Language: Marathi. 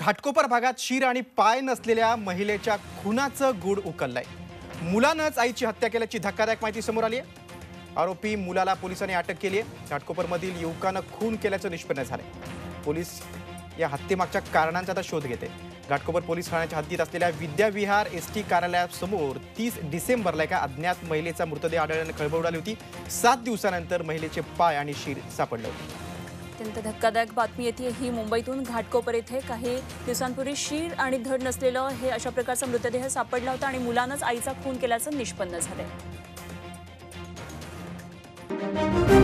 घाटकोपर भागात शिर आणि पाय नसलेल्या महिलेच्या खुनाचं गूढ उकललंय। मुलानंच आईची हत्या केल्याची धक्कादायक माहिती समोर आली आहे। आरोपी मुलाला पोलिसांनी अटक केली आहे। घाटकोपरमधील युवकानं खून केल्याचं निष्पन्न झालंय। पोलीस या हत्येमागच्या कारणांचा आता शोध घेते। घाटकोपर पोलीस ठाण्याच्या हद्दीत असलेल्या विद्याविहार एसटी कार्यालयासमोर 30 डिसेंबरला एका अज्ञात महिलेचा मृतदेह आढळल्याने खळबळ उडाली होती। 7 दिवसानंतर महिलेचे पाय आणि शिर सापडले होते। अत्यंत धक्कादायक बातमी येते ही मुंबईतून। घाटकोपर येथे काही दिवसांपूर्वी शीर आणि धड नसलेलं हे अशा प्रकारचा मृतदेह सापडला होता आणि मुलानंच आईचा खून केल्याचं निष्पन्न झालंय।